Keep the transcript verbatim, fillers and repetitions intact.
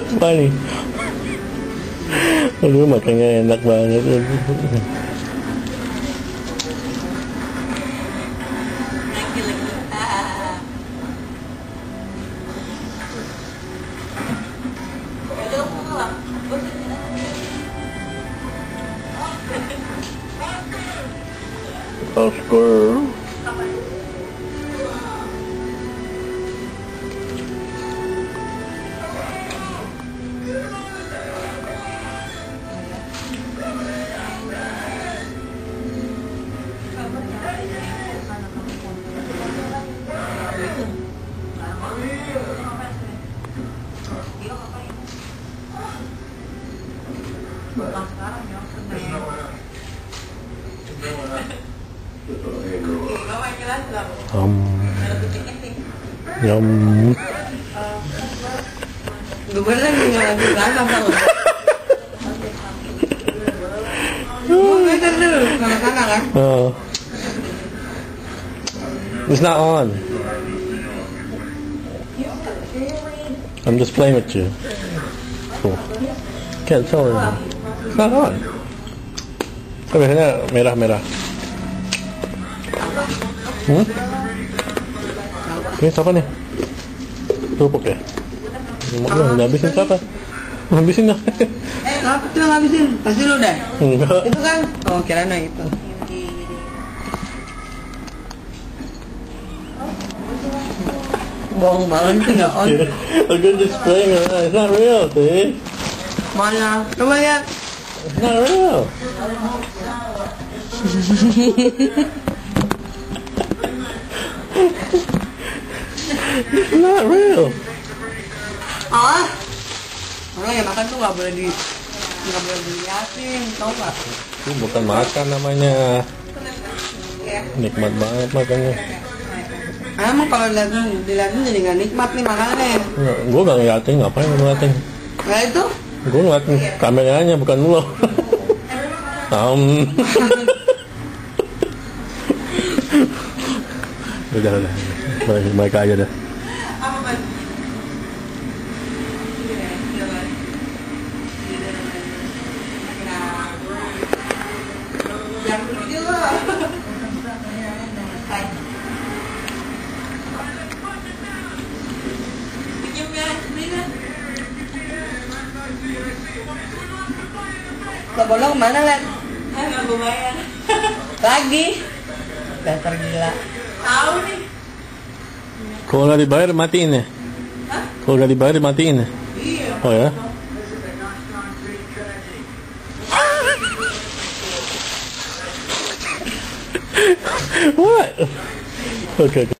Apa nih? Aduh, makannya enak banget. Oscar. Um, yum. Gue lagi lagi lagi sama. Gue kan dulu sama kakak kan. Oh. It's not on. I'm just playing with you. Cool. Can't tell her. It's not on. Kan biasanya merah-merah. Hmm? Ini siapa nih? Kerupuk ya? Mau ngabisin siapa? Ngabisin dah. Eh, kenapa tuh ngabisin? Pasti lu deh. Enggak. Itu kan? Oh, kiranya itu. Bohong banget sih nggak on. I'm just playing around. It's not real, see? Mana? Coba lihat. It's not real. It's not real. Ah, orang yang makan tuh nggak boleh di nggak boleh diliatin, tau nggak? Itu bukan makan namanya. Nikmat banget makannya. Emang kalau diliatin, diliatin jadi nggak nikmat nih makanannya. Nggak, gue gak ngeliatin, ngapain gue ngeliatin? Nah itu? Gue ngeliatin kameranya, bukan lo. Um. Udah, udah. Balik, balik aja dah. Lo bolong kemana, Len? Nggak lumayan. Lagi? Dasar gila. Tahu nih. Kalau nggak dibayar matiin ya? Hah? Kalau nggak dibayar matiin ya? Iya. Oh ya? What? Okay.